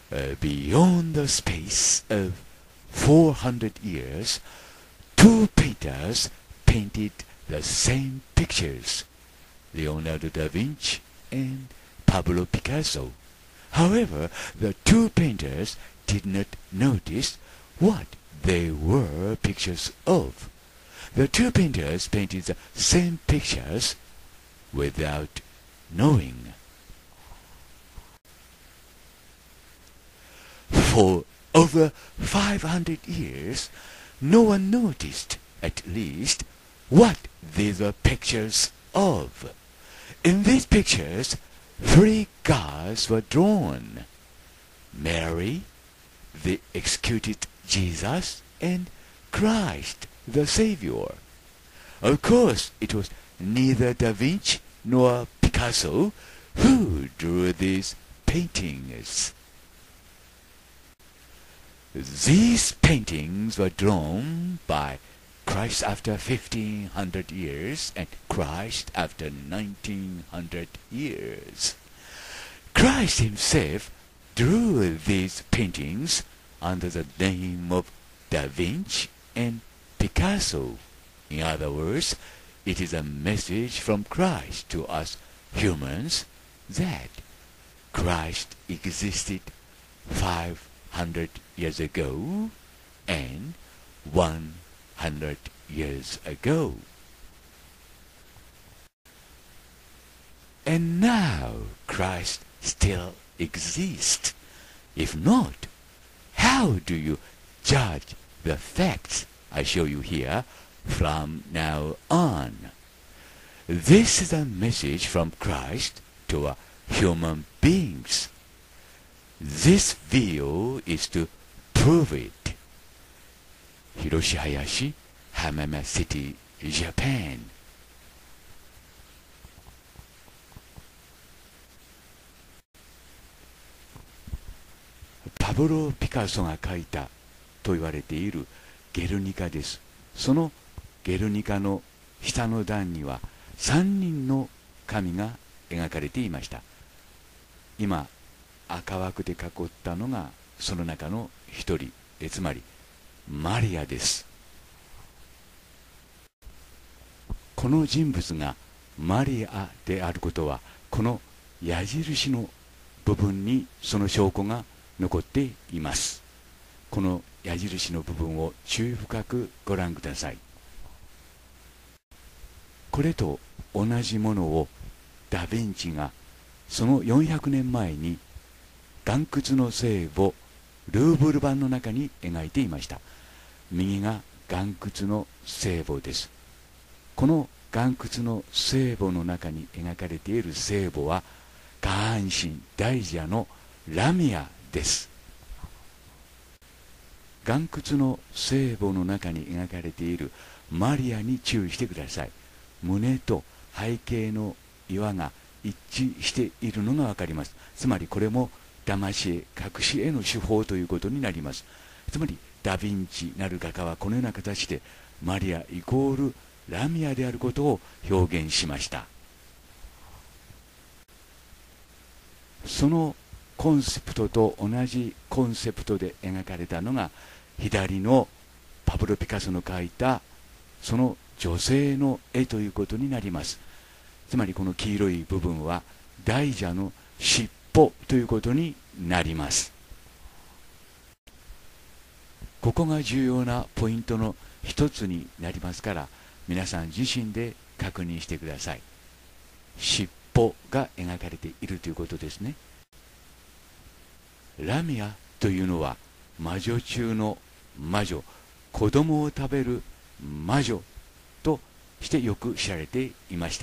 beyond the space of 400 years, two painters painted the same pictures, Leonardo da Vinci and Pablo Picasso. However, the two painters did not notice what they were pictures of. The two painters painted the same pictures without knowing. For over 500 years, no one noticed, at least, what these were pictures of. In these pictures, three gods were drawn: Mary, the executed Jesus, and Christ, the Savior. Of course, it was neither Da Vinci nor Picasso who drew these paintings. These paintings were drawn by Christ after 1500 years and Christ after 1900 years. Christ himself drew these paintings under the name of Da Vinci and Picasso. In other words, it is a message from Christ to us humans that Christ existed 500 years ago and 100 years ago. And now Christ still exists. If not, how do you judge the facts I show you here from now on? This is a message from Christ to our human beings. This video is to prove it. Hiroshi Hayashi, Hamama City, Japan. パブロ・ピカソが描いたと言われているゲルニカです。そのゲルニカの下の段には3人の神が描かれていました。今赤枠で囲ったのがその中の一人、つまりマリアです。この人物がマリアであることは、この矢印の部分にその証拠が残っています。この矢印の部分を注意深くご覧ください。これと同じものをダ・ヴィンチがその400年前に岩窟の聖母ルーブル版の中に描いていました。右が岩窟の聖母です。この岩窟の聖母の中に描かれている聖母は下半身大蛇のラミアです。岩窟の聖母の中に描かれているマリアに注意してください。胸と背景の岩が一致しているのが分かります。つまりこれも騙し絵隠し絵の手法ということになります。つまりダ・ヴィンチなる画家はこのような形でマリアイコールラミアであることを表現しました。そのコンセプトと同じコンセプトで描かれたのが左のパブロ・ピカソの描いたその女性の絵ということになります。つまりこの黄色い部分は大蛇の尻尾ということになります。ここが重要なポイントの一つになりますから、皆さん自身で確認してください。尻尾が描かれているということですね。ラミアというのは魔女中の魔女、子供を食べる魔女としてよく知られていました。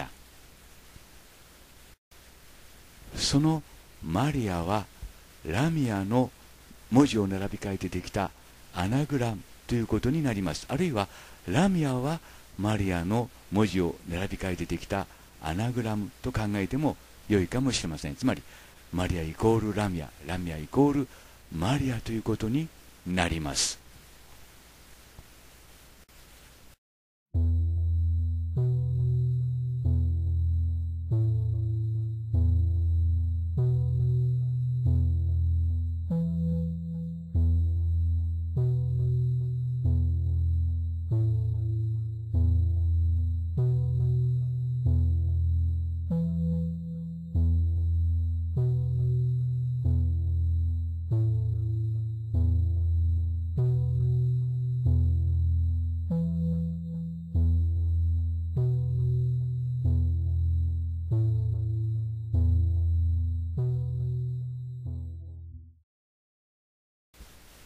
そのマリアはラミアの文字を並び替えてできたアナグラムということになります。あるいはラミアはマリアの文字を並び替えてできたアナグラムと考えても良いかもしれません。つまりマリアイコールラミア、ラミアイコールマリアということになります。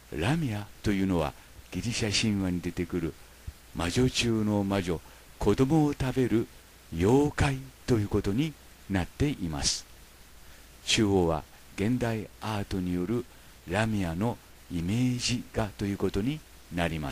ラミアというのはギリシャ神話に出てくる魔女中の魔女、子供を食べる妖怪ということになっています。中央は現代アートによるラミアのイメージ画ということになります。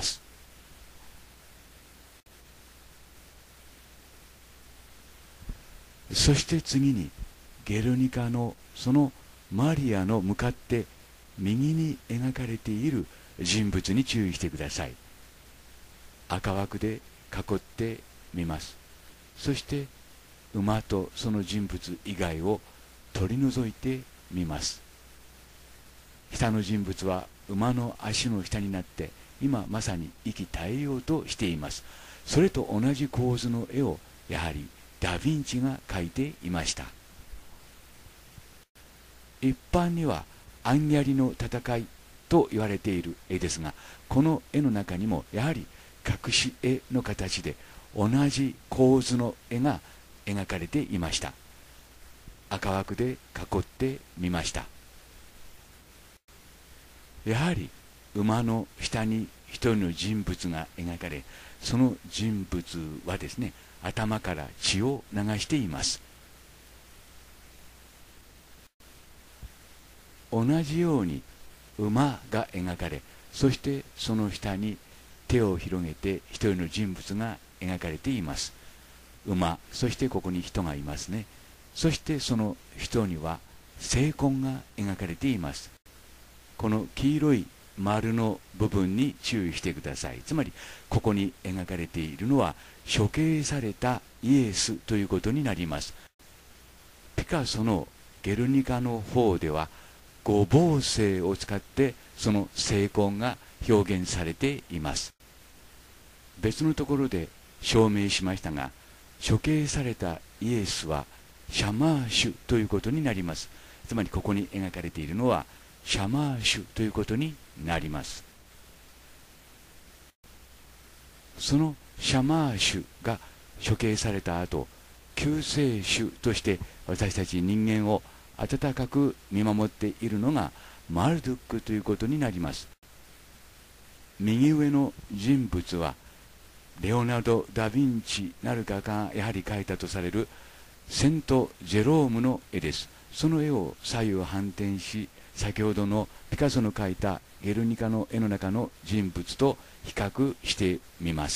そして次にゲルニカのそのマリアの向かって右に描かれている人物に注意してください。赤枠で囲ってみます。そして馬とその人物以外を取り除いてみます。下の人物は馬の足の下になって今まさに息絶えようとしています。それと同じ構図の絵をやはりダ・ヴィンチが描いていました。一般にはアンギャリの戦いと言われている絵ですが、この絵の中にもやはり隠し絵の形で同じ構図の絵が描かれていました。赤枠で囲ってみました。やはり馬の下に一人の人物が描かれ、その人物はですね、頭から血を流しています。同じように馬が描かれ、そしてその下に手を広げて一人の人物が描かれています。馬、そしてここに人がいますね。そしてその人には聖痕が描かれています。この黄色い丸の部分に注意してください。つまりここに描かれているのは処刑されたイエスということになります。ピカソのゲルニカの方では五芒星を使ってその聖痕が表現されています。別のところで証明しましたが、処刑されたイエスはシャマーシュということになります。つまりここに描かれているのはシャマーシュということになります。そのシャマーシュが処刑された後、救世主として私たち人間を温かく見守っているのがマルドゥックということになります。右上の人物はレオナルド・ダ・ヴィンチなる画家がやはり描いたとされるセント・ジェロームの絵です。その絵を左右反転し、先ほどのピカソの描いたゲルニカの絵の中の人物と比較してみます。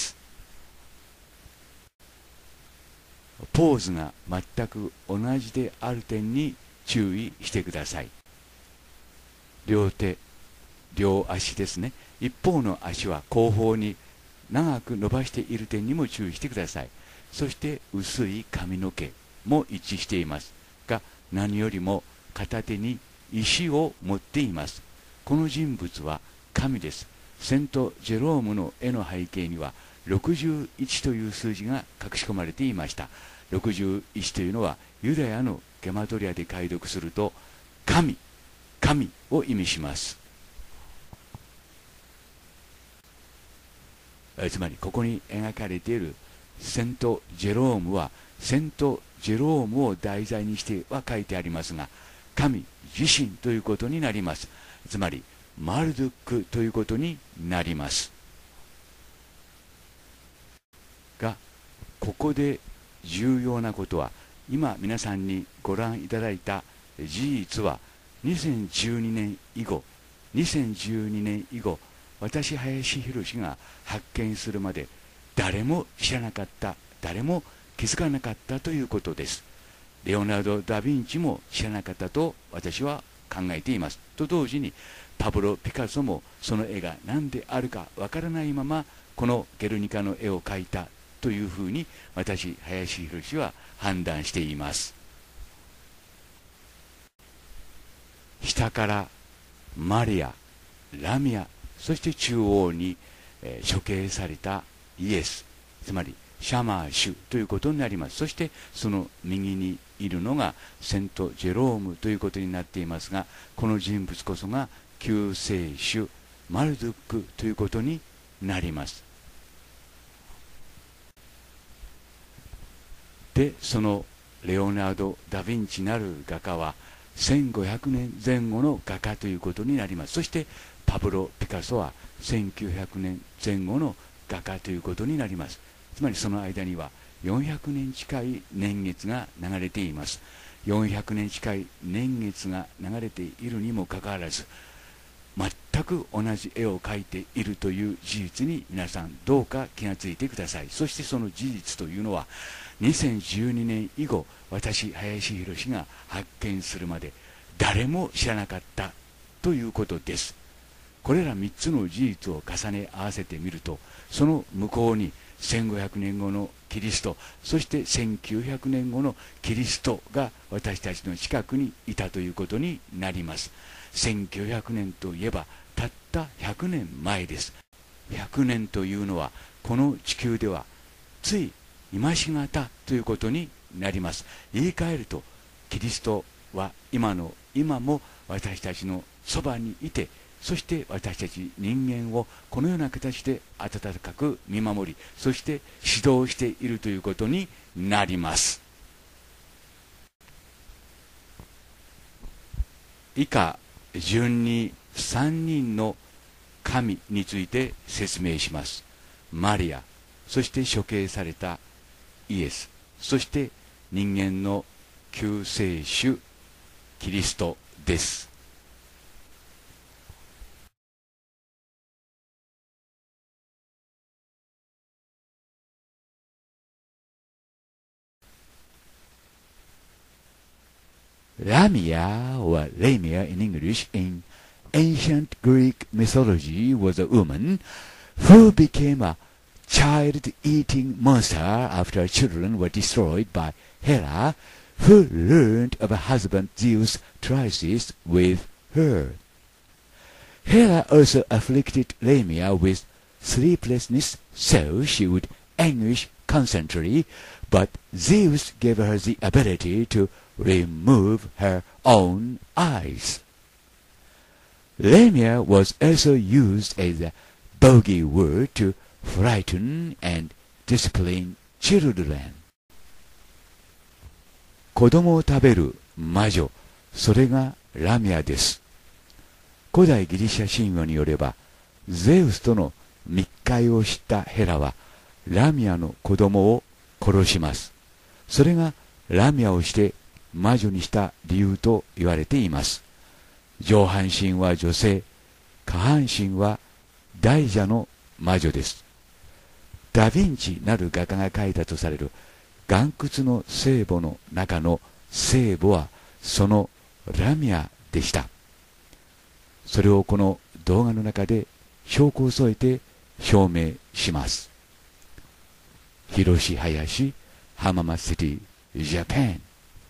ポーズが全く同じである点に注意してください。両手、両足ですね。一方の足は後方に長く伸ばしている点にも注意してください。そして薄い髪の毛も一致していますが、何よりも片手に石を持っています。この人物は神です。セント・ジェロームの絵の背景には61という数字が隠し込まれていました。61というのはユダヤのゲマトリアで解読すると神を意味します。つまりここに描かれているセント・ジェロームはセント・ジェロームを題材にしては書いてありますが、神自身ということになります。つまりマルドゥックということになります。が、ここで重要なことは、今皆さんにご覧いただいた事実は2012年以後、私林博が発見するまで誰も知らなかった、誰も気づかなかったということです。レオナルド・ダ・ヴィンチも知らなかったと私は考えています。と同時にパブロ・ピカソもその絵が何であるかわからないままこのゲルニカの絵を描いたというふうに私林博は判断しています。下からマリア、ラミア、そして中央に、処刑されたイエス、つまりシャマーシュということになります。そしてその右にいるのがセント・ジェロームということになっていますが、この人物こそが救世主マルドゥックということになります。で、そのレオナルド・ダ・ヴィンチなる画家は1500年前後の画家ということになります。そしてパブロ・ピカソは1900年前後の画家ということになります。つまりその間には400年近い年月が流れています。400年近い年月が流れているにもかかわらず、全く同じ絵を描いているという事実に皆さんどうか気がついてください。そしてその事実というのは2012年以後、私林博が発見するまで誰も知らなかったということです。これら3つの事実を重ね合わせてみると、その向こうに1500年後のキリスト、そして1900年後のキリストが私たちの近くにいたということになります。1900年といえばたった100年前です。100年というのはこの地球ではつい今しがたということになります。言い換えると、キリストは今も私たちのそばにいて、そして私たち人間をこのような形で温かく見守り、そして指導しているということになります。以下順に3人の神について説明します。マリア、そして処刑されたイエス、そして人間の救世主キリストです。Lamia, or Lamia in English, in ancient Greek mythology was a woman who became a child-eating monster after children were destroyed by Hera, who learned of her husband Zeus' trysts with her. Hera also afflicted Lamia with sleeplessness, so she would anguish constantly, but Zeus gave her the ability to remove her own eyes. Lamia was also used as a bogey word to frighten and discipline children. 子供を食べる魔女、それがラミアです。古代ギリシャ神話によれば、ゼウスとの密会を知ったヘラはラミアの子供を殺します。それがラミアをして魔女にした理由と言われています。上半身は女性、下半身は大蛇の魔女です。ダ・ヴィンチなる画家が描いたとされる岩窟の聖母の中の聖母はそのラミアでした。それをこの動画の中で証拠を添えて証明します。広志林浜松シティジャパン。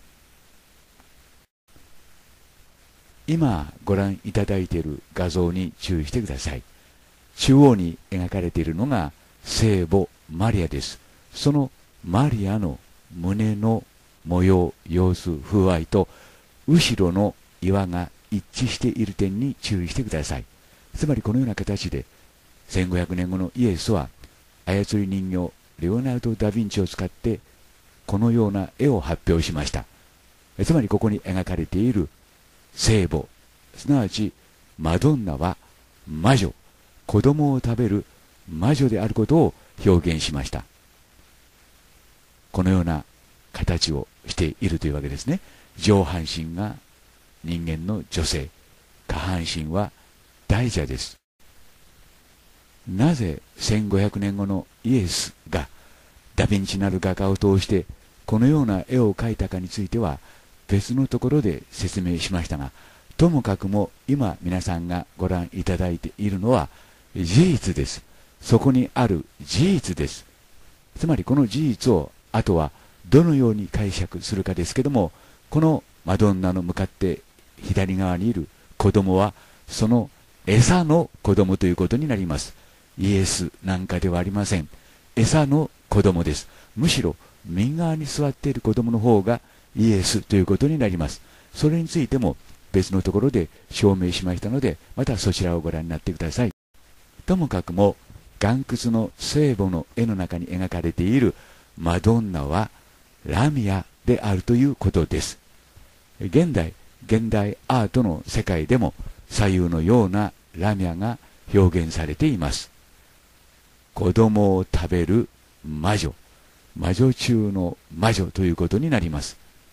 今ご覧いただいている画像に注意してください。中央に描かれているのが聖母マリアです。そのマリアの胸の模様、様子、風合いと後ろの岩が一致している点に注意してください。つまりこのような形で1500年後のイエスは操り人形レオナルド・ダ・ヴィンチを使ってこのような絵を発表しました。つまりここに描かれている聖母、すなわちマドンナは魔女、子供を食べる魔女であることを表現しました。このような形をしているというわけですね。上半身が人間の女性、下半身は大蛇です。なぜ1500年後のイエスがダ・ヴィンチなる画家を通してこのような絵を描いたかについては別のところで説明しましたが、ともかくも今皆さんがご覧いただいているのは事実です。そこにある事実です。つまりこの事実をあとはどのように解釈するかですけども、このマドンナの向かって左側にいる子供はその餌の子供ということになります。イエスなんかではありません。餌の子供です。むしろ右側に座っている子供の方がイエスということになります。それについても別のところで証明しましたので、またそちらをご覧になってください。ともかくも岩窟の聖母の絵の中に描かれているマドンナはラミアであるということです。現代アートの世界でも左右のようなラミャが表現されています。子供を食べる魔女、魔女中の魔女ということになります。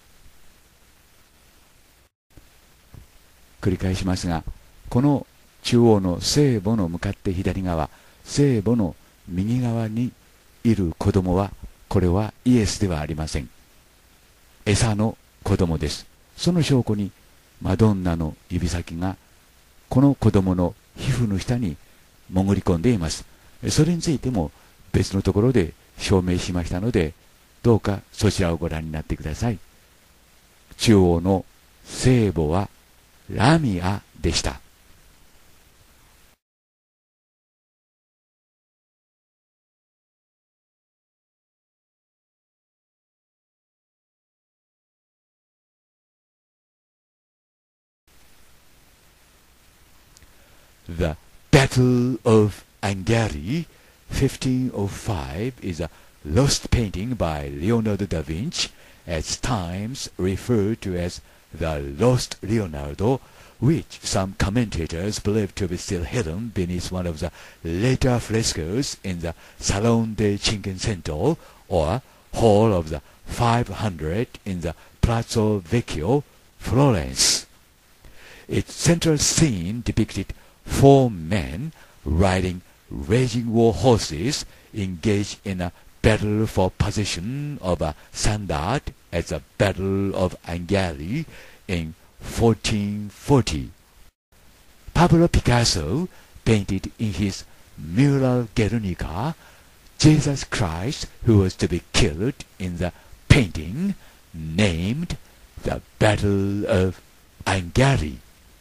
繰り返しますが、この中央の聖母の向かって左側、聖母の右側にいる子供は、これはイエスではありません。餌の子供です。その証拠にマドンナの指先がこの子供の皮膚の下に潜り込んでいます。それについても別のところで証明しましたので、どうかそちらをご覧になってください。中央の聖母はラミアでした。The Battle of Angari, 1505, is a lost painting by Leonardo da Vinci, at times referred to as the Lost Leonardo, which some commentators believe to be still hidden beneath one of the later frescoes in the Salone de Cinquecento, or Hall of the 500 in the Palazzo Vecchio, Florence. Its central scene depicted 4 men riding raging war horses engaged in a battle for possession of a standard at the Battle of Angari in 1440. Pablo Picasso painted in his mural Guernica Jesus Christ, who was to be killed in the painting named the Battle of Angari.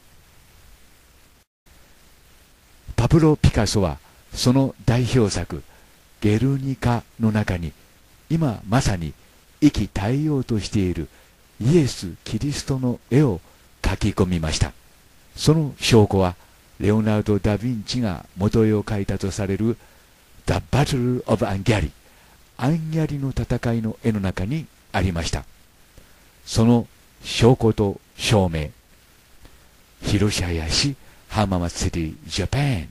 パブロ・ピカソはその代表作ゲルニカの中に今まさに息絶えようとしているイエス・キリストの絵を描き込みました。その証拠はレオナルド・ダ・ヴィンチが元絵を描いたとされる The Battle of Angari、 アンギャリの戦いの絵の中にありました。その証拠と証明、広島市浜松シティジャパン。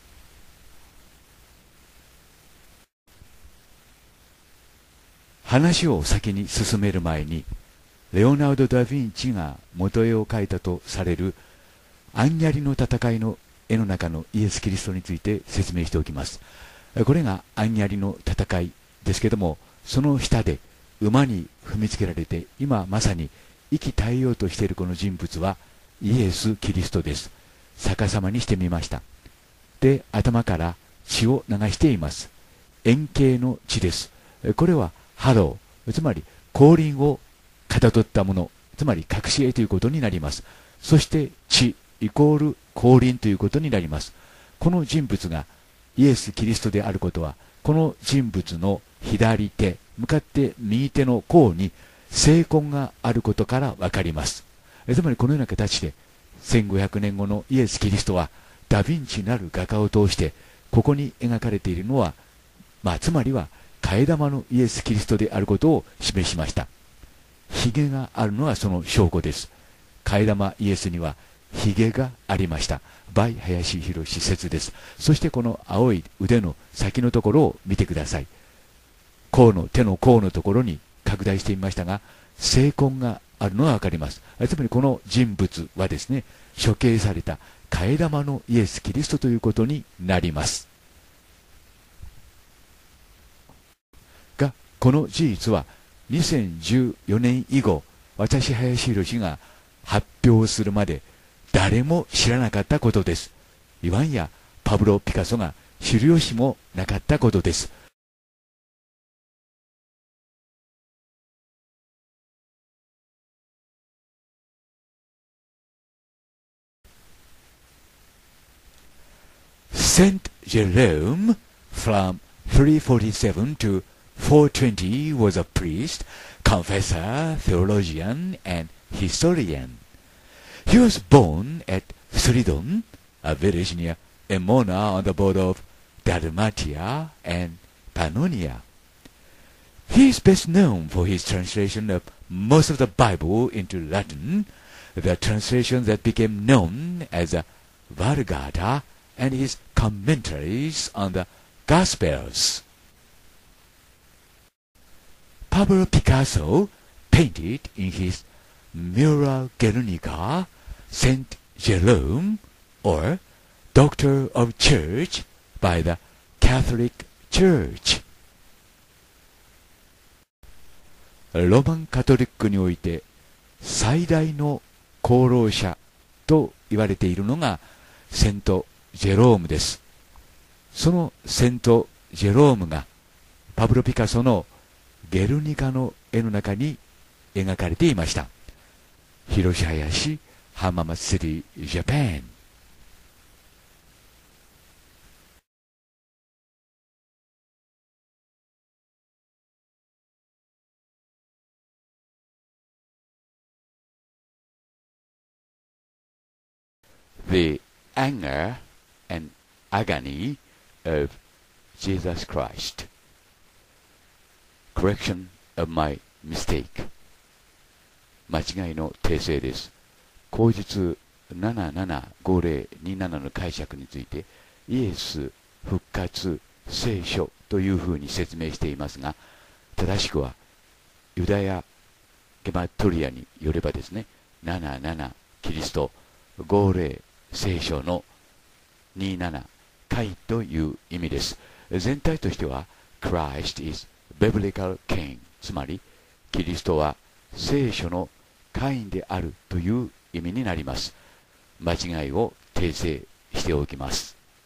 話を先に進める前に、レオナルド・ダ・ヴィンチが元絵を描いたとされるアンギャリの戦いの絵の中のイエス・キリストについて説明しておきます。これがアンギャリの戦いですけども、その下で馬に踏みつけられて今まさに息絶えようとしているこの人物はイエス・キリストです。逆さまにしてみました。で、頭から血を流しています。円形の血です。これはハロー、つまり降臨をかたどったもの、つまり隠し絵ということになります。そして血イコール降臨ということになります。この人物がイエス・キリストであることは、この人物の左手、向かって右手の甲に聖痕があることからわかります。つまりこのような形で1500年後のイエス・キリストはダ・ヴィンチなる画家を通してここに描かれているのは、つまりは替え玉のイエス・キリストであることを示しました。ひげがあるのはその証拠です。替え玉イエスにはひげがありました。by 林博説です。そしてこの青い腕の先のところを見てください。手の甲のところに拡大してみましたが、聖痕があるのがわかります。つまりこの人物はですね、処刑された替え玉のイエス・キリストということになります。が、この事実は2014年以後、私林博が発表するまで誰も知らなかったことです。いわんやパブロ・ピカソが知る由もなかったことです。Saint Jerome, from 347 to 420, was a priest, confessor, theologian, and historian. He was born at Stridon, a village near Emona on the border of Dalmatia and Pannonia. He is best known for his translation of most of the Bible into Latin, the translation that became known as the Vulgata and his commentaries on the Gospels. Pablo Picasso painted in his mural Guernica Saint Jerome, or Doctor of Church by the Catholic Church. ロマンカトリックにおいて最大の功労者と言われているのがセント・ジェロームです。そのセント・ジェロームがパブロ・ピカソのゲルニカの絵の中に描かれていました。広し林浜松シティジャパン。The anger and agony of Jesus Christ. Correction of my mistake. 間違いの訂正です。口述775027の解釈について、イエス、復活、聖書というふうに説明していますが、正しくはユダヤゲマトリアによればですね、77キリスト、50聖書の27回という意味です。全体としては Christ is biblical king、 つまりキリストは聖書の会員であるという意味になります。間違いを訂正しておきます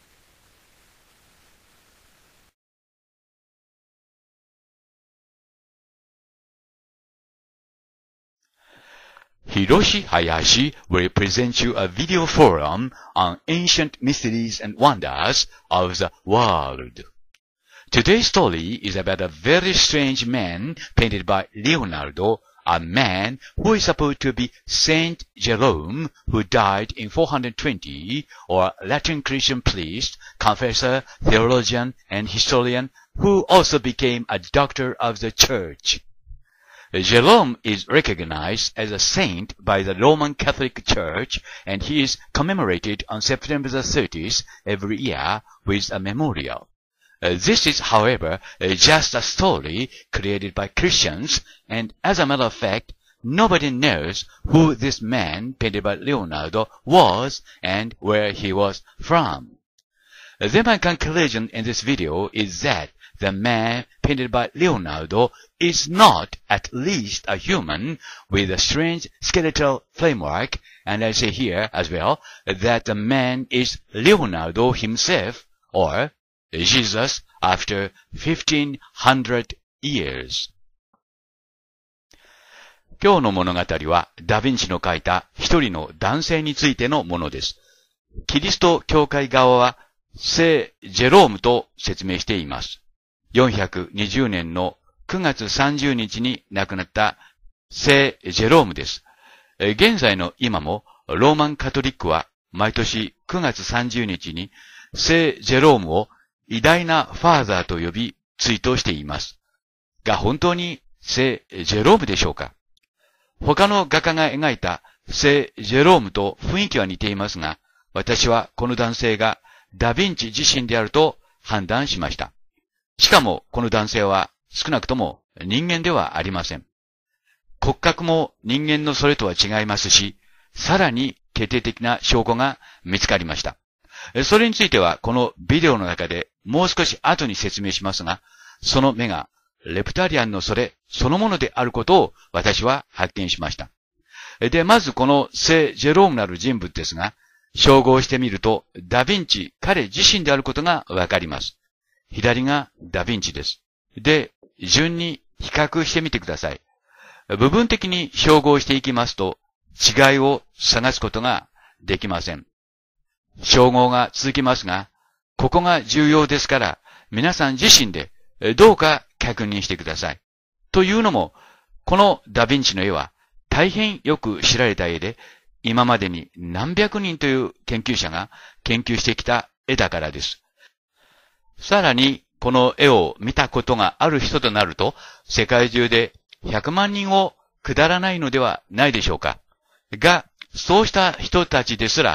。Hiroshi Hayashi will present you a video forum on ancient mysteries and wonders of the world. Today's story is about a very strange man painted by Leonardo, a man who is supposed to be Saint Jerome, who died in 420, or Latin Christian priest, confessor, theologian, and historian, who also became a doctor of the church. Jerome is recognized as a saint by the Roman Catholic Church, and he is commemorated on September the 30th every year with a memorial. This is, however, just a story created by Christians, and as a matter of fact, nobody knows who this man painted by Leonardo was and where he was from. Then my conclusion in this video is that the man painted by Leonardo is not at least a human with a strange skeletal framework, and I say here as well that the man is Leonardo himself, or Jesus after 1500 years. 今日の物語はダヴィンチの描いた一人の男性についてのものです。キリスト教会側は聖ジェロームと説明しています。420年の9月30日に亡くなった聖ジェロームです。現在の今もローマンカトリックは毎年9月30日に聖ジェロームを偉大なファーザーと呼び追悼しています。が本当に聖ジェロームでしょうか？他の画家が描いた聖ジェロームと雰囲気は似ていますが、私はこの男性がダヴィンチ自身であると判断しました。しかもこの男性は少なくとも人間ではありません。骨格も人間のそれとは違いますし、さらに決定的な証拠が見つかりました。それについてはこのビデオの中でもう少し後に説明しますが、その目がレプタリアンのそれそのものであることを私は発見しました。で、まずこの聖ジェロームなる人物ですが、照合してみるとダヴィンチ彼自身であることがわかります。左がダヴィンチです。で、順に比較してみてください。部分的に照合していきますと、違いを探すことができません。照合が続きますが、ここが重要ですから、皆さん自身でどうか確認してください。というのも、このダヴィンチの絵は大変よく知られた絵で、今までに何百人という研究者が研究してきた絵だからです。さらに、この絵を見たことがある人となると、世界中で100万人を下らないのではないでしょうか。が、そうした人たちですら、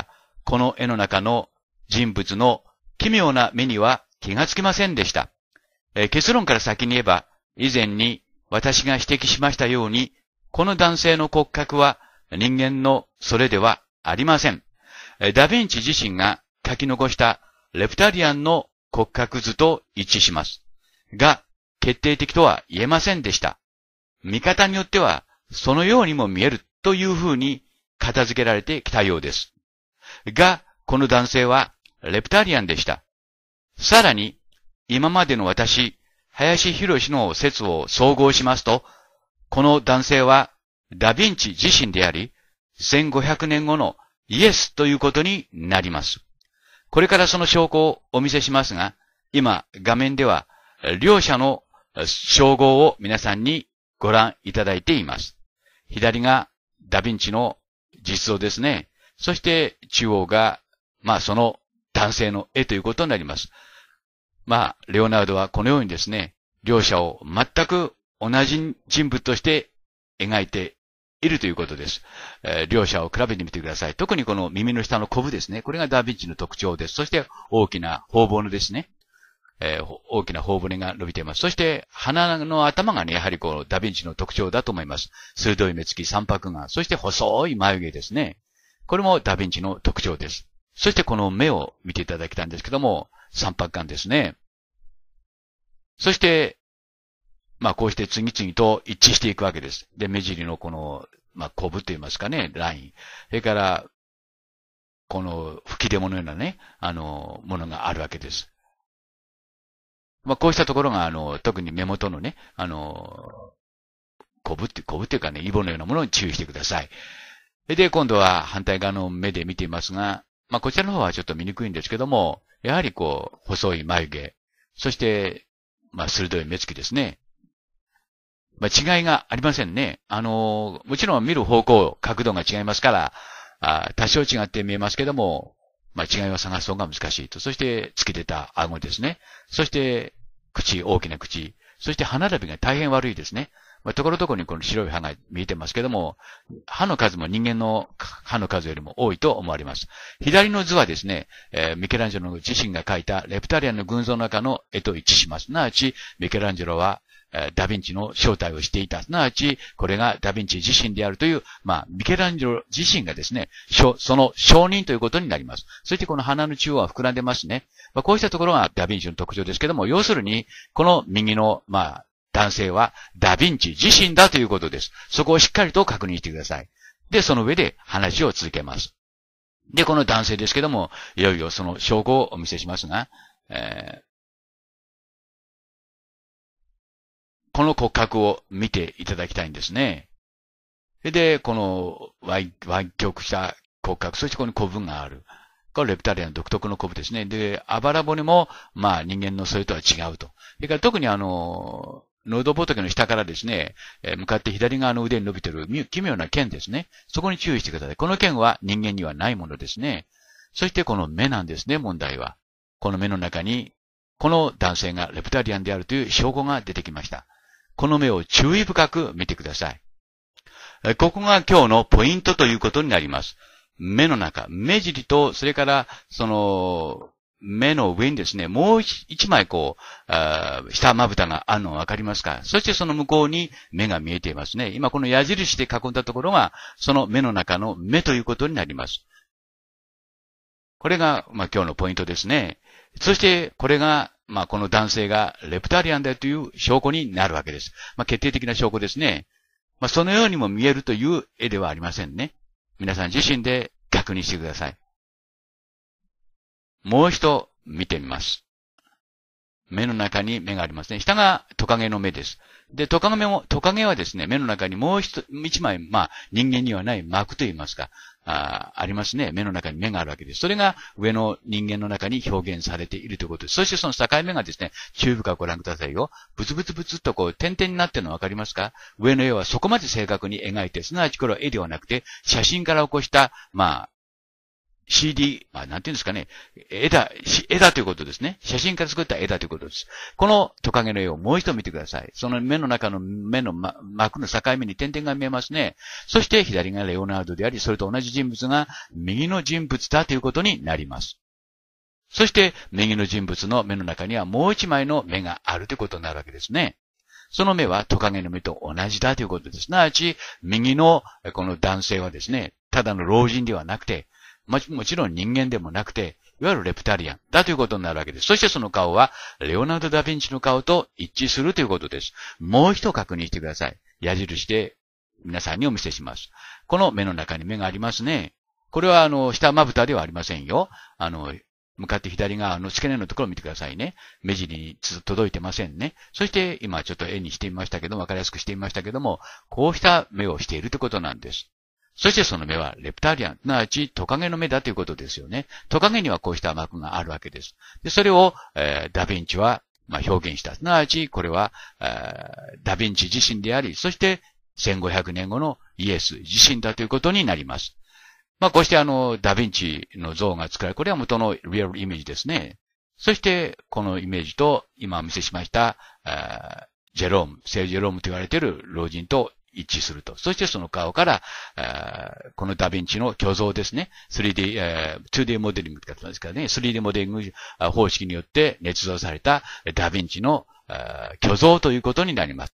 この絵の中の人物の奇妙な目には気がつきませんでした。結論から先に言えば、以前に私が指摘しましたように、この男性の骨格は人間のそれではありません。ダヴィンチ自身が書き残したレプタリアンの骨格図と一致します。が、決定的とは言えませんでした。見方によっては、そのようにも見えるというふうに片付けられてきたようです。が、この男性はレプタリアンでした。さらに、今までの私、林博の説を総合しますと、この男性はダヴィンチ自身であり、1500年後のイエスということになります。これからその証拠をお見せしますが、今画面では両者の称号を皆さんにご覧いただいています。左がダヴィンチの実像ですね。そして中央が、その男性の絵ということになります。レオナルドはこのようにですね、両者を全く同じ人物として描いているということです。両者を比べてみてください。特にこの耳の下のコブですね。これがダヴィンチの特徴です。そして大きな頬骨ですね。大きな頬骨が伸びています。そして鼻の頭がね、やはりこうダヴィンチの特徴だと思います。鋭い目つき、三白眼。そして細い眉毛ですね。これもダヴィンチの特徴です。そしてこの目を見ていただきたいんですけども、三白眼ですね。そして、こうして次々と一致していくわけです。で、目尻のこの、コブと言いますかね、ライン。それから、この吹き出物のようなね、ものがあるわけです。こうしたところが、特に目元のね、コブっていうかね、イボのようなものに注意してください。で、今度は反対側の目で見ていますが、こちらの方はちょっと見にくいんですけども、やはりこう、細い眉毛、そして、鋭い目つきですね。違いがありませんね。もちろん見る方向、角度が違いますから、多少違って見えますけども、違いを探す方が難しいと。そして、突き出た顎ですね。そして、大きな口。そして歯並びが大変悪いですね。ところどころにこの白い歯が見えてますけども、歯の数も人間の歯の数よりも多いと思われます。左の図はですね、ミケランジェロ自身が描いたレプタリアンの群像の中の絵と一致します。すなわち、ミケランジェロは、ダヴィンチの正体をしていた。すなわち、これがダヴィンチ自身であるという、ミケランジェロ自身がですね、その証人ということになります。そしてこの鼻の中央は膨らんでますね。こうしたところがダヴィンチの特徴ですけども、要するに、この右の、男性はダヴィンチ自身だということです。そこをしっかりと確認してください。で、その上で話を続けます。で、この男性ですけども、いよいよその証拠をお見せしますが、この骨格を見ていただきたいんですね。で、この歪曲した骨格、そしてここにコブがある。これレプタリアン独特のコブですね。で、あばら骨も、人間のそれとは違うと。それから特に喉仏の下からですね、向かって左側の腕に伸びている奇妙な剣ですね。そこに注意してください。この剣は人間にはないものですね。そしてこの目なんですね、問題は。この目の中に、この男性がレプタリアンであるという証拠が出てきました。この目を注意深く見てください。ここが今日のポイントということになります。目の中、目尻と、それから、目の上にですね、もう一枚下まぶたがあるのがわかりますか？そしてその向こうに目が見えていますね。今この矢印で囲んだところが、その目の中の目ということになります。これが、今日のポイントですね。そして、これが、この男性がレプタリアンだという証拠になるわけです。決定的な証拠ですね。そのようにも見えるという絵ではありませんね。皆さん自身で確認してください。もう一度見てみます。目の中に目がありますね。下がトカゲの目です。で、トカゲはですね、目の中にもう一枚、人間にはない膜といいますか、ありますね。目の中に目があるわけです。それが上の人間の中に表現されているということです。そしてその境目がですね、注意深くご覧くださいよ。ブツブツブツっと点々になっているのわかりますか？上の絵はそこまで正確に描いて、すなわちこれは絵ではなくて、写真から起こした、 CD、なんていうんですかね、枝ということですね。写真から作った枝ということです。このトカゲの絵をもう一度見てください。その目の中の目の膜の境目に点々が見えますね。そして左がレオナルドであり、それと同じ人物が右の人物だということになります。そして右の人物の目の中にはもう一枚の目があるということになるわけですね。その目はトカゲの目と同じだということです。すなわち、右のこの男性はですね、ただの老人ではなくて、もちろん人間でもなくて、いわゆるレプタリアンだということになるわけです。そしてその顔は、レオナルド・ダ・ヴィンチの顔と一致するということです。もう一度確認してください。矢印で皆さんにお見せします。この目の中に目がありますね。これは下まぶたではありませんよ。向かって左側の付け根のところを見てくださいね。目尻に届いてませんね。そして今ちょっと絵にしてみましたけども、わかりやすくしてみましたけども、こうした目をしているということなんです。そしてその目はレプタリアン、すなわちトカゲの目だということですよね。トカゲにはこうした膜があるわけです。でそれを、ダヴィンチは、表現した。すなわちこれは、ダヴィンチ自身であり、そして1500年後のイエス自身だということになります。こうしてダヴィンチの像が作られ、これは元のリアルイメージですね。そして、このイメージと、今お見せしました、ジェローム、聖ジェロームと言われている老人と一致すると。そしてその顔から、このダヴィンチの虚像ですね。2D モデリングって言うんですからね。3D モデリング方式によって捏造されたダヴィンチの虚像ということになります。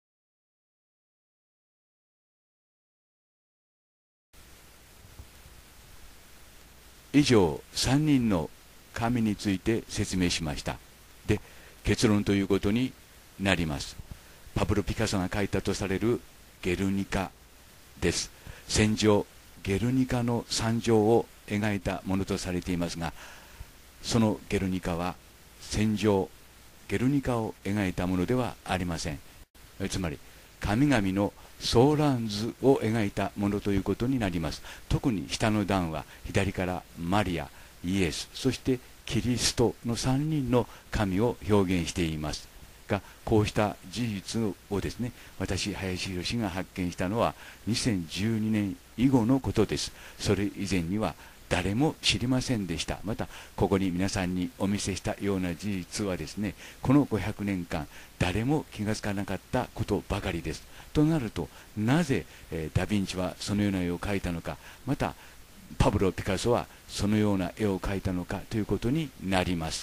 以上、3人の神について説明しました。で、結論ということになります。パブロ・ピカソが描いたとされるゲルニカです。戦場、ゲルニカの惨状を描いたものとされていますが、そのゲルニカは戦場、ゲルニカを描いたものではありません。つまり、神々のソーラン図を描いたものということになります。特に下の段は左からマリア、イエス、そしてキリストの3人の神を表現していますが、こうした事実をですね、私、林博が発見したのは2012年以後のことです。それ以前には誰も知りませんでした。またここに皆さんにお見せしたような事実はですね、この500年間誰も気がつかなかったことばかりです。となると、なぜ、ダ・ヴィンチはそのような絵を描いたのか、またパブロ・ピカソはそのような絵を描いたのかということになります。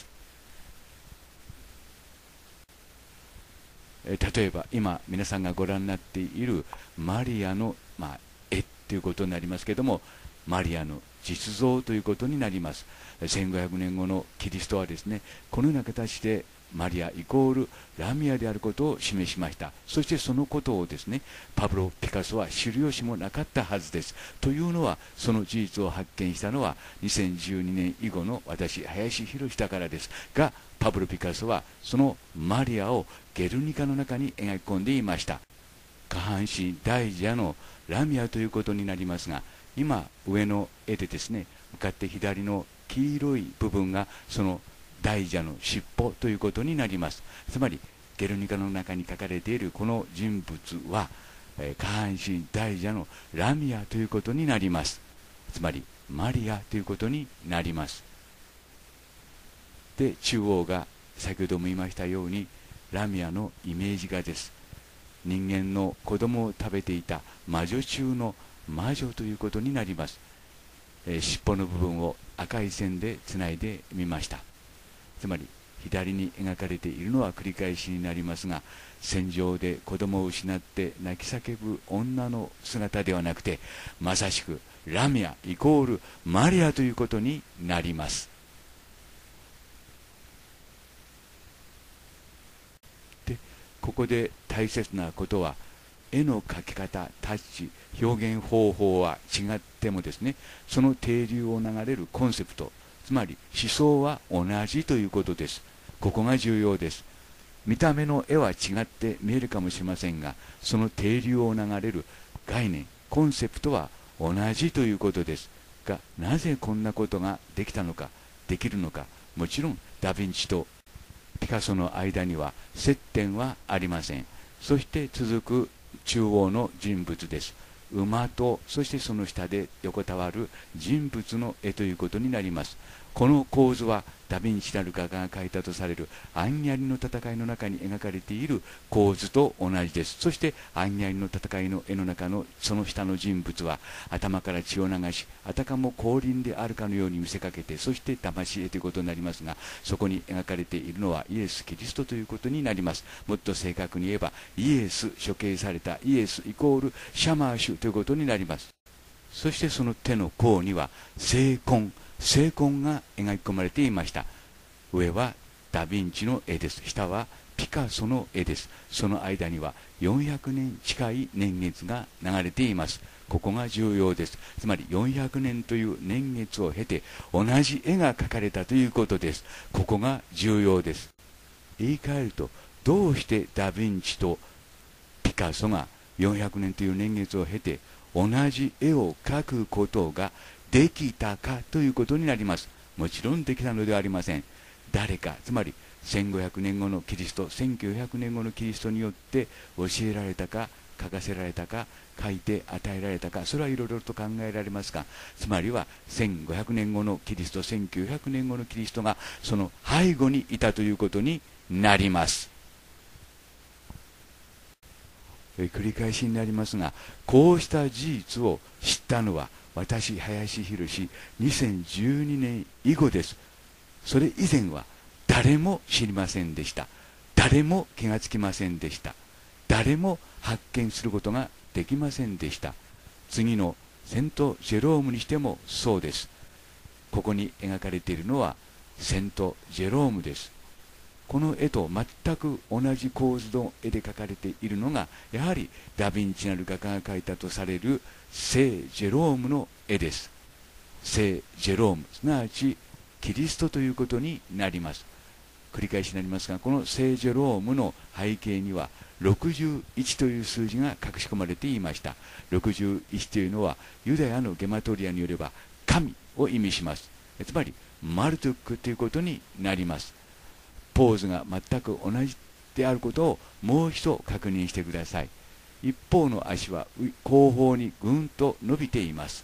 例えば今皆さんがご覧になっているマリアの、絵ということになりますけれども、マリアの実像ということになります。1500年後のキリストはですね、このような形でマリアイコールラミアであることを示しました。そしてそのことをですね、パブロ・ピカソは知る由もなかったはずです。というのは、その事実を発見したのは2012年以後の私、林博だからですが、パブロ・ピカソはそのマリアをゲルニカの中に描き込んでいました。下半身大蛇のラミアということになりますが、今上の絵でですね、向かって左の黄色い部分がその大蛇の尻尾ということになります。つまりゲルニカの中に描かれているこの人物は、下半身大蛇のラミアということになります。つまりマリアということになります。で、中央が先ほども言いましたようにラミアのイメージ画です。人間の子供を食べていた魔女中の魔女ということになります。尻尾の部分を赤い線でつないでみました。つまり左に描かれているのは繰り返しになりますが、戦場で子供を失って泣き叫ぶ女の姿ではなくて、まさしくラミアイコールマリアということになります。で、ここで大切なことは、絵の描き方、タッチ、表現方法は違ってもですね、その底流を流れるコンセプト、つまり思想は同じということです。ここが重要です。見た目の絵は違って見えるかもしれませんが、その底流を流れる概念、コンセプトは同じということですが、なぜこんなことができたのか、できるのか。もちろんダ・ヴィンチとピカソの間には接点はありません。そして続く中央の人物です。 馬と、そしてその下で横たわる人物の絵ということになります。この構図はダ・ヴィンチなる画家が描いたとされるアンニャリの戦いの中に描かれている構図と同じです。そしてアンニャリの戦いの絵の中のその下の人物は頭から血を流し、あたかも降臨であるかのように見せかけて、そして魂絵ということになりますが、そこに描かれているのはイエス・キリストということになります。もっと正確に言えばイエス、処刑されたイエスイコールシャマーシュということになります。そしてその手の甲には聖痕が描き込まれていました。上はダ・ヴィンチの絵です。下はピカソの絵です。その間には400年近い年月が流れています。ここが重要です。つまり400年という年月を経て同じ絵が描かれたということです。ここが重要です。言い換えると、どうしてダ・ヴィンチとピカソが400年という年月を経て同じ絵を描くことができたかということになります。もちろんできたのではありません。誰か、つまり1500年後のキリスト、1900年後のキリストによって教えられたか、書かせられたか、書いて与えられたか、それはいろいろと考えられますが、つまりは1500年後のキリスト、1900年後のキリストがその背後にいたということになります。繰り返しになりますが、こうした事実を知ったのは私、林博、2012年以後です。それ以前は誰も知りませんでした。誰も気がつきませんでした。誰も発見することができませんでした。次のセント・ジェロームにしてもそうです。ここに描かれているのはセント・ジェロームです。この絵と全く同じ構図の絵で描かれているのが、やはりダ・ヴィンチなる画家が描いたとされる聖ジェロームの絵です。聖ジェローム、すなわちキリストということになります。繰り返しになりますが、この聖ジェロームの背景には61という数字が隠し込まれていました。61というのはユダヤのゲマトリアによれば神を意味します。つまりマルトゥックということになります。ポーズが全く同じであることをもう一度確認してください。一方の足は後方にぐんと伸びています。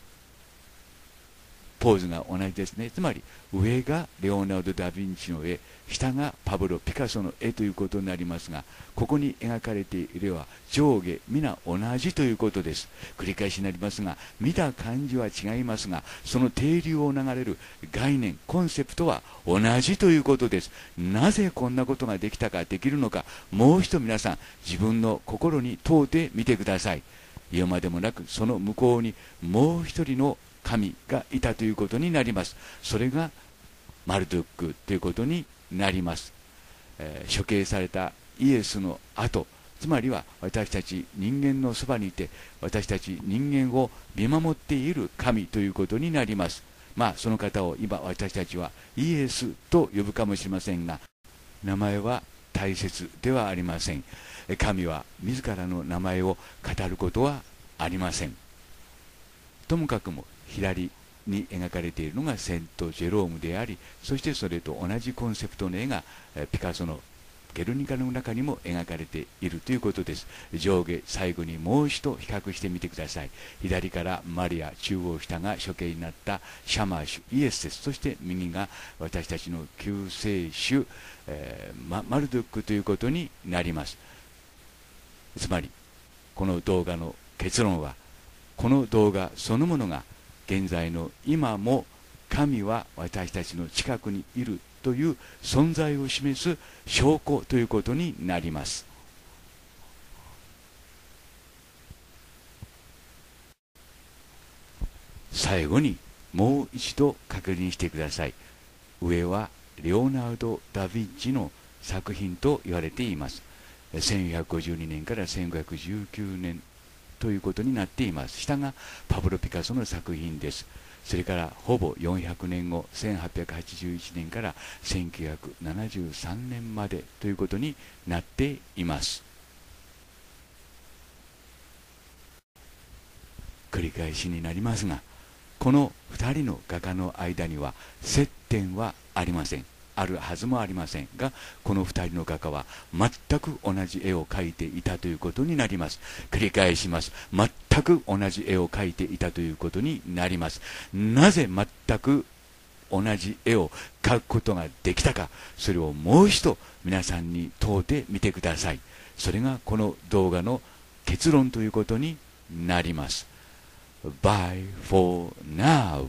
ポーズが同じですね。つまり上がレオナルド・ダ・ヴィンチの絵、下がパブロ・ピカソの絵ということになりますが、ここに描かれている絵は上下皆同じということです。繰り返しになりますが、見た感じは違いますが、その底流を流れる概念、コンセプトは同じということです。なぜこんなことができたか、できるのか、もう一度皆さん自分の心に問うてみてください。言うまでもなく、その向こうにもう一人の神がいたということになります。それがマルドゥックということになります。処刑されたイエスの後、つまりは私たち人間のそばにいて、私たち人間を見守っている神ということになります。その方を今私たちはイエスと呼ぶかもしれませんが、名前は大切ではありません。神は自らの名前を語ることはありません。ともかくも左に描かれているのがセント・ジェロームであり、そしてそれと同じコンセプトの絵がピカソのゲルニカの中にも描かれているということです。上下最後にもう一度比較してみてください。左からマリア、中央下が処刑になったシャマーシュ、イエスです。そして右が私たちの救世主、マルドゥックということになります。つまりこの動画の結論は、この動画そのものが現在の今も神は私たちの近くにいるという存在を示す証拠ということになります。最後にもう一度確認してください。上はレオナルド・ダ・ヴィンチの作品と言われています。1452年から1519年ということになっています。下がパブロ・ピカソの作品です。それからほぼ400年後、1881年から1973年までということになっています。繰り返しになりますが、この2人の画家の間には接点はありません。 あるはずもありませんが、この2人の画家は全く同じ絵を描いていたということになります。繰り返します。全く同じ絵を描いていたということになります。なぜ全く同じ絵を描くことができたか、それをもう一度皆さんに問うてみてください。それがこの動画の結論ということになります。Bye for now.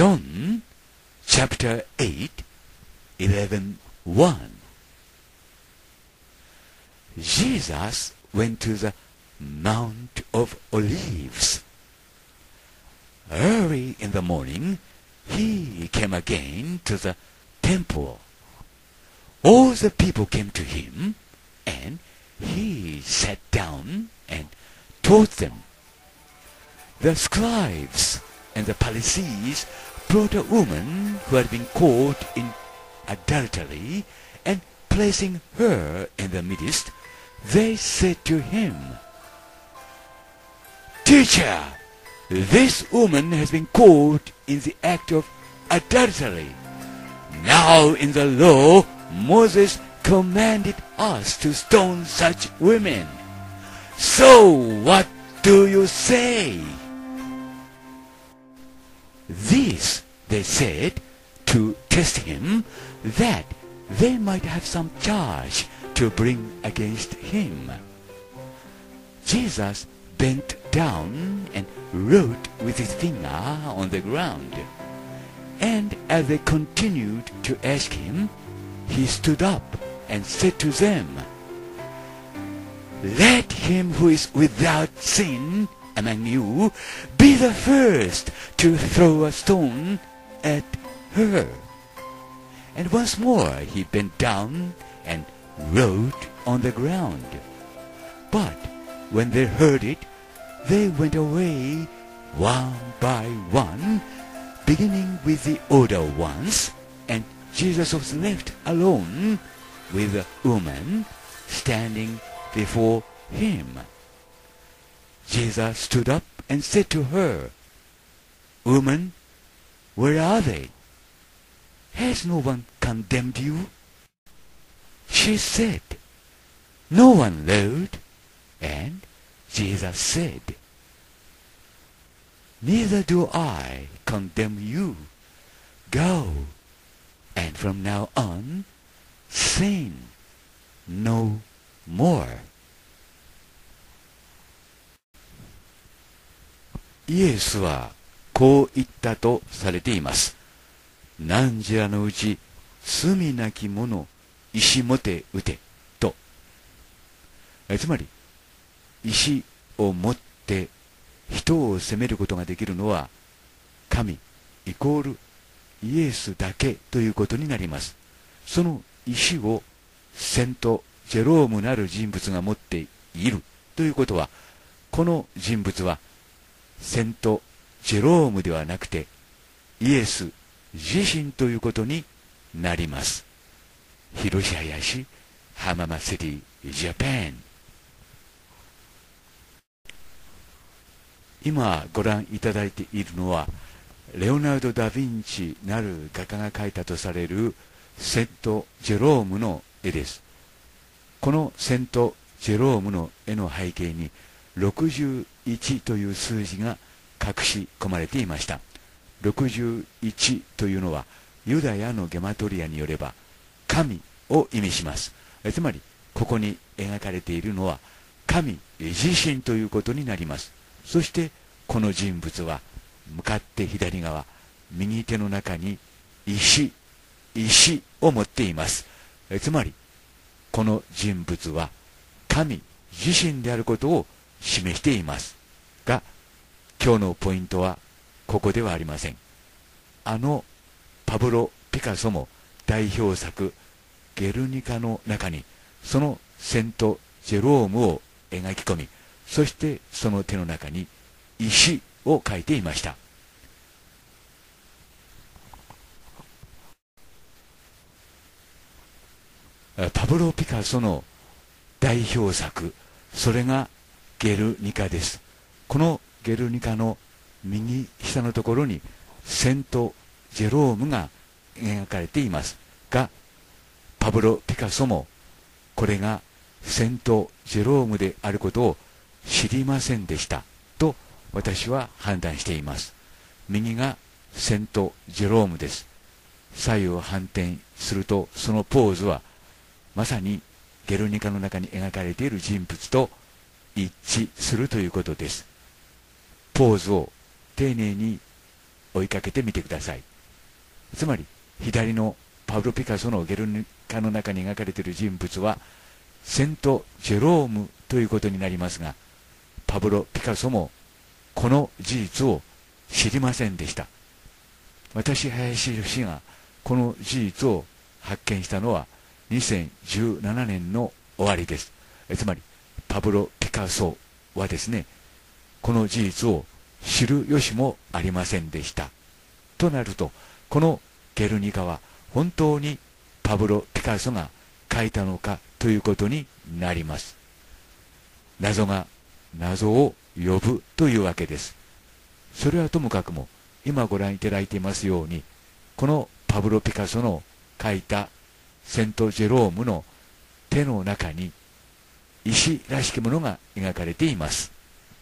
John chapter 8, 11:1. Jesus went to the Mount of Olives. Early in the morning, he came again to the temple. All the people came to him, and he sat down and taught them. The scribes and the Pharisees brought a woman who had been caught in adultery, and placing her in the midst, they said to him, "Teacher, this woman has been caught in the act of adultery. Now in the law, Moses commanded us to stone such women. So what do you say?" This they said to test him, that they might have some charge to bring against him. Jesus bent down and wrote with his finger on the ground. And as they continued to ask him, he stood up and said to them, "Let him who is without sin among you be the first to throw a stone at her." And once more he bent down and wrote on the ground. But when they heard it, they went away one by one, beginning with the older ones, and Jesus was left alone with the woman standing before him. Jesus stood up and said to her, "Woman, where are they? Has no one condemned you?" She said, "No one, Lord." And Jesus said, "Neither do I condemn you. Go, and from now on, sin no more." イエスはこう言ったとされています。汝らのうち罪なき者石もて打てと。つまり石を持って人を責めることができるのは神イコールイエスだけということになります。その石をセント・ジェロームなる人物が持っているということは、この人物はセント・ジェロームではなくてイエス自身ということになります。広島市浜松シティジャパン。今ご覧いただいているのはレオナルド・ダ・ヴィンチなる画家が描いたとされるセント・ジェロームの絵です。このセント・ジェロームの絵の背景に61という数字が隠し込まれていました。61というのはユダヤのゲマトリアによれば神を意味します。つまりここに描かれているのは神自身ということになります。そしてこの人物は向かって左側右手の中に石を持っています。つまりこの人物は神自身であることを示していますが、今日のポイントはここではありません。パブロ・ピカソも代表作ゲルニカの中にそのセント・ジェロームを描き込み、そしてその手の中に石を描いていました。パブロ・ピカソの代表作、それがゲルニカです。このゲルニカの右下のところにセント・ジェロームが描かれていますが、パブロ・ピカソもこれがセント・ジェロームであることを知りませんでしたと私は判断しています。右がセント・ジェロームです。左右反転するとそのポーズはまさにゲルニカの中に描かれている人物と一致するということです。ポーズを丁寧に追いかけてみてください。つまり左のパブロ・ピカソのゲルニカの中に描かれている人物はセント・ジェロームということになりますが、パブロ・ピカソもこの事実を知りませんでした。私、林博がこの事実を発見したのは2017年の終わりです。つまりパブロ・ピカソはですね、この事実を知る由もありませんでした。となると、このゲルニカは本当にパブロ・ピカソが描いたのかということになります。謎が謎を呼ぶというわけです。それはともかくも、今ご覧いただいていますように、このパブロ・ピカソの描いたセント・ジェロームの手の中に石らしきものが描かれています。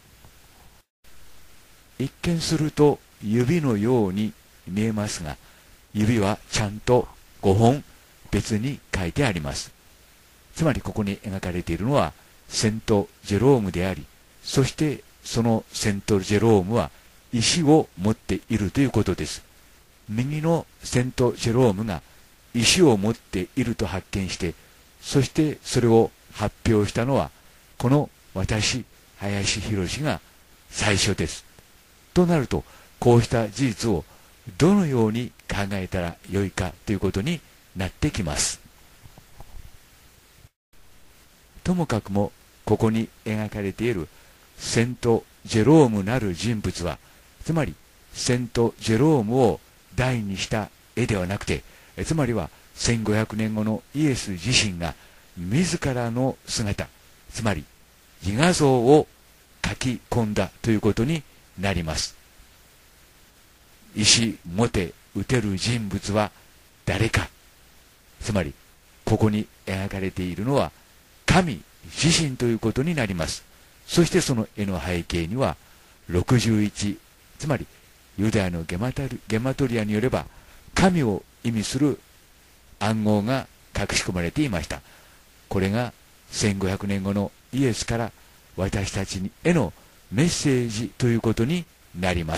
一見すると指のように見えますが、指はちゃんと5本別に書いてあります。つまりここに描かれているのはセント・ジェロームであり、そしてそのセント・ジェロームは石を持っているということです。右のセント・ジェロームが石を持っていると発見して、そしてそれを発表したのはこの私、林博が最初です。となると、こうした事実をどのように考えたらよいかということになってきます。ともかくもここに描かれているセント・ジェロームなる人物は、つまりセント・ジェロームを題にした絵ではなくて、つまりは1500年後のイエス自身が自らの姿、つまり自画像を描き込んだということになります。石持て打てる人物は誰か、つまりここに描かれているのは神自身ということになります。そしてその絵の背景には61、つまりユダヤのゲマトリアによれば神を意味する暗号が隠し込まれていました。これが1500年後のイエスから私たちへのメッセージということになります。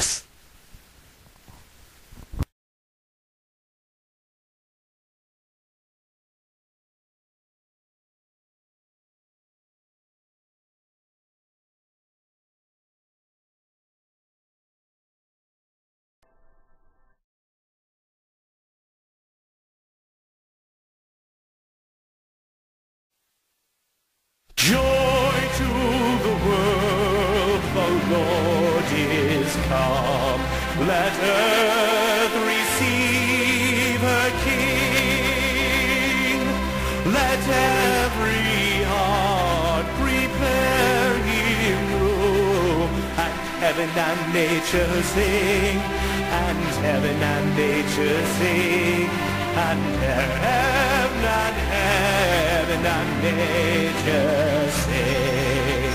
Joy to the world, the Lord is come. Let earth receive her King. Let every heart prepare him room. And heaven and nature sing, and heaven and nature sing, and heaven and nature sing.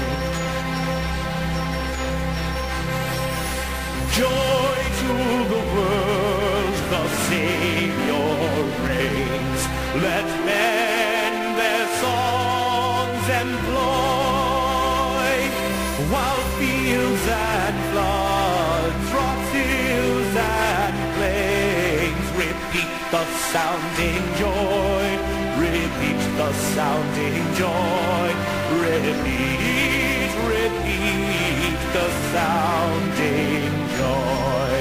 Joy to the world, the Savior reigns. Let men their songs employ, while fields and floods, rocks, hills and plains repeat the sounding joy. Repeat the sounding joy. Repeat, repeat the sounding joy.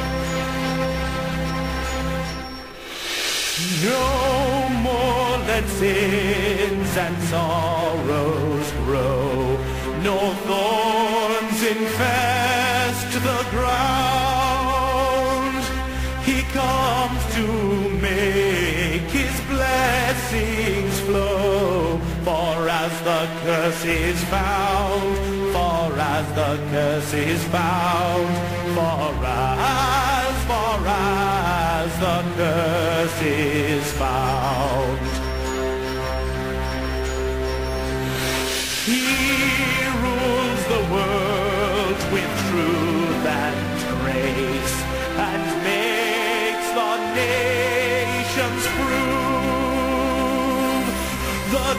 No more let sins and sorrows grow. No thorns infest the ground. He comes to make his blessings flow. For as the curse is found, for as the curse is found, for as the curse is found. He rules the world with truth and grace, and makes the nations prove the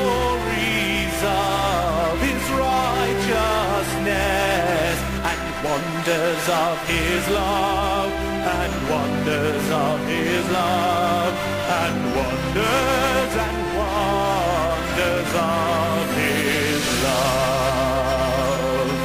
glories of his righteousness, and wonders of his love, and wonders of his love, and wonders of his love.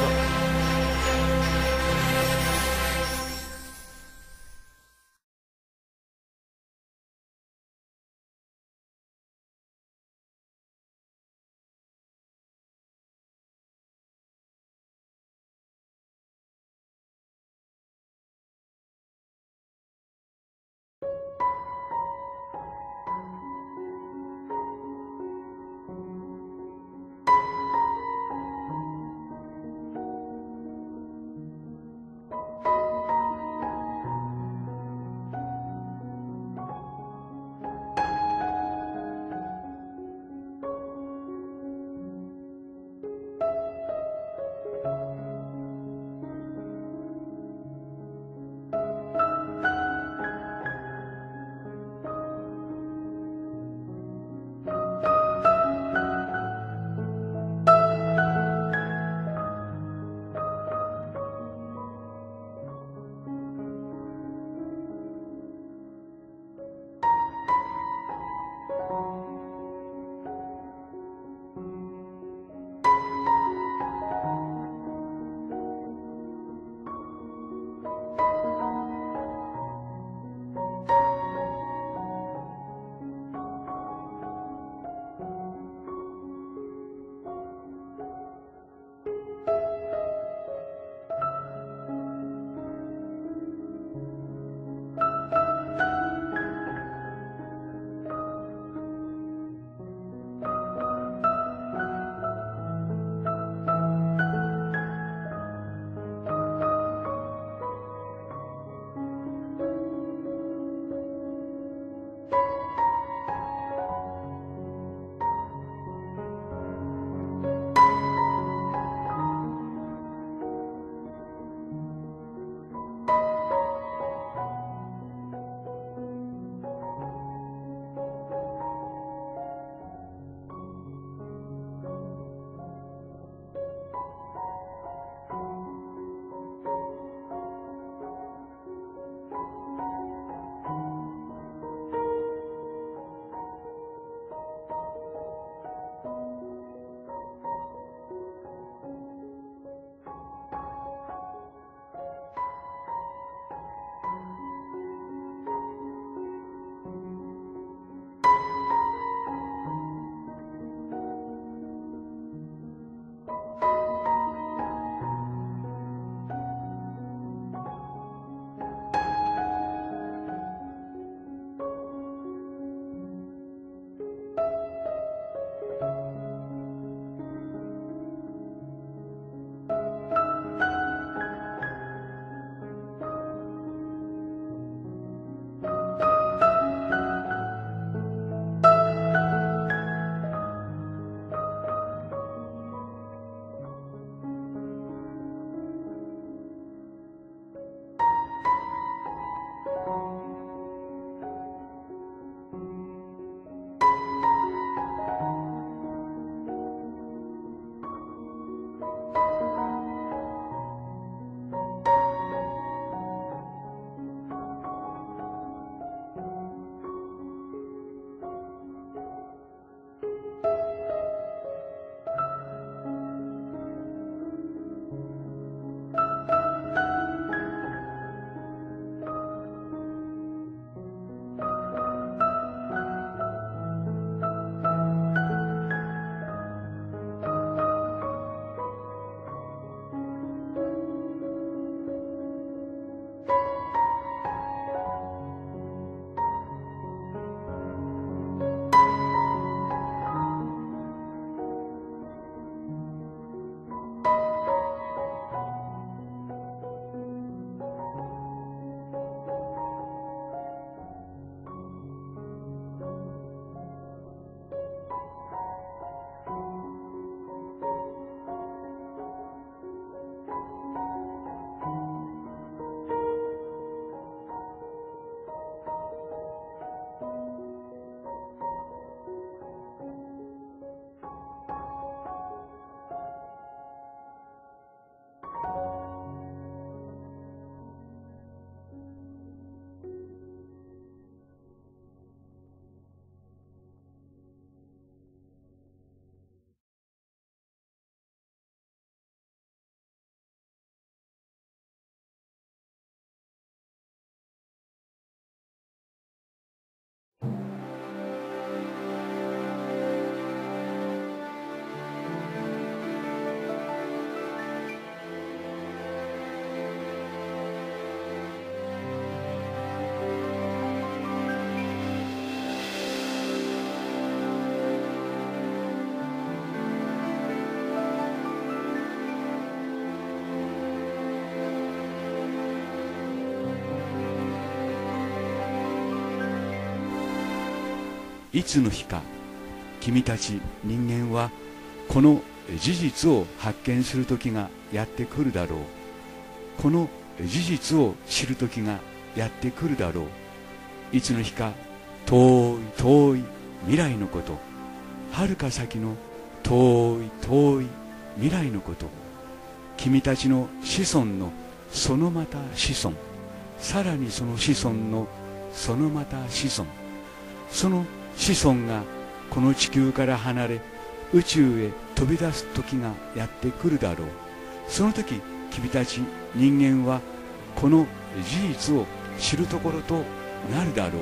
いつの日か君たち人間はこの事実を発見する時がやってくるだろう。この事実を知る時がやってくるだろう。いつの日か遠い遠い未来のこと、はるか先の遠い遠い未来のこと、君たちの子孫のそのまた子孫、さらにその子孫のそのまた子孫、その子孫がこの地球から離れ宇宙へ飛び出す時がやってくるだろう。その時君たち人間はこの事実を知るところとなるだろ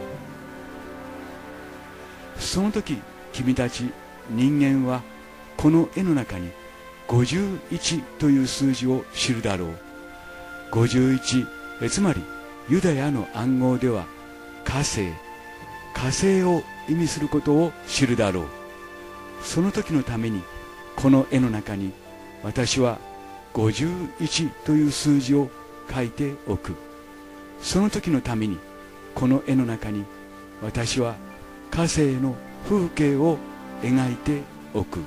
う。その時君たち人間はこの絵の中に51という数字を知るだろう。51、つまりユダヤの暗号では火星、火星を意味することを知るだろう。その時のためにこの絵の中に私は51という数字を書いておく。その時のためにこの絵の中に私は火星の風景を描いておく。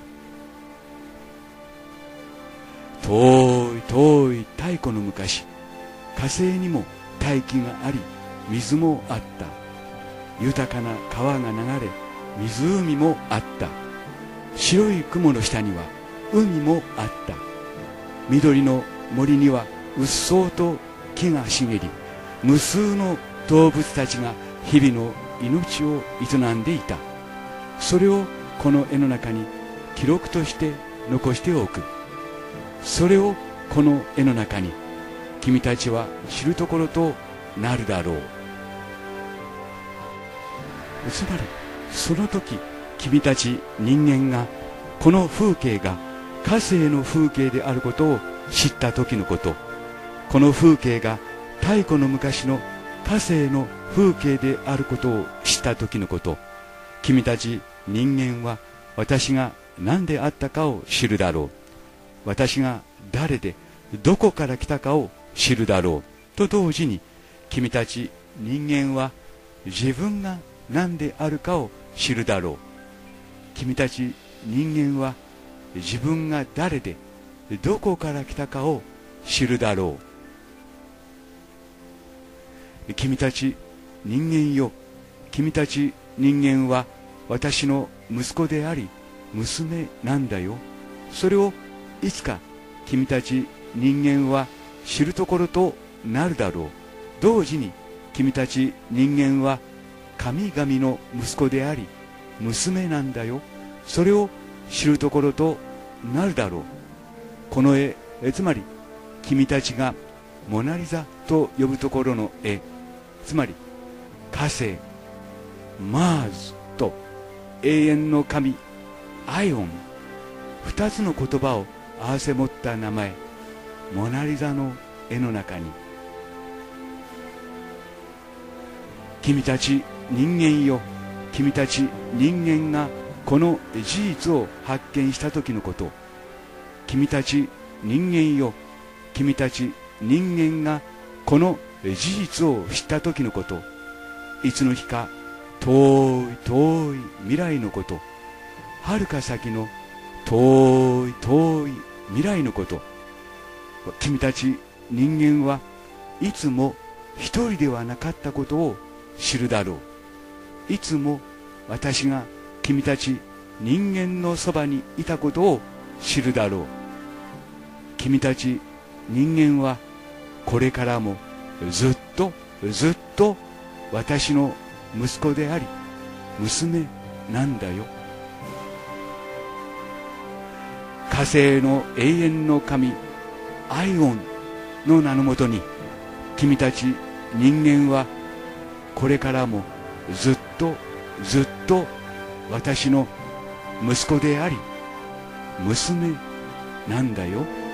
遠い遠い太古の昔、火星にも大気があり水もあった。豊かな川が流れ湖もあった。白い雲の下には海もあった。緑の森にはうっそうと木が茂り、無数の動物たちが日々の命を営んでいた。それをこの絵の中に記録として残しておく。それをこの絵の中に君たちは知るところとなるだろう。つまりその時君たち人間がこの風景が火星の風景であることを知った時のこと、この風景が太古の昔の火星の風景であることを知った時のこと、君たち人間は私が何であったかを知るだろう。私が誰でどこから来たかを知るだろうと同時に、君たち人間は自分が何であるかを知るだろう。君たち人間は自分が誰でどこから来たかを知るだろう。君たち人間よ、君たち人間は私の息子であり娘なんだよ。それをいつか君たち人間は知るところとなるだろう。同時に君たち人間は神々の息子であり娘なんだよ。それを知るところとなるだろう。この絵、つまり君たちがモナリザと呼ぶところの絵、つまり火星マーズと永遠の神アイオン、二つの言葉を合わせ持った名前モナリザの絵の中に、君たち人間よ、君たち人間がこの事実を発見した時のこと、君たち人間よ、君たち人間がこの事実を知った時のこと、いつの日か遠い遠い未来のこと、はるか先の遠い遠い未来のこと、君たち人間はいつも一人ではなかったことを知るだろう。いつも私が君たち人間のそばにいたことを知るだろう。君たち人間はこれからもずっとずっと私の息子であり娘なんだよ。火星の永遠の神アイオンの名のもとに、君たち人間はこれからもずっとずっと私の息子であり娘なんだよ。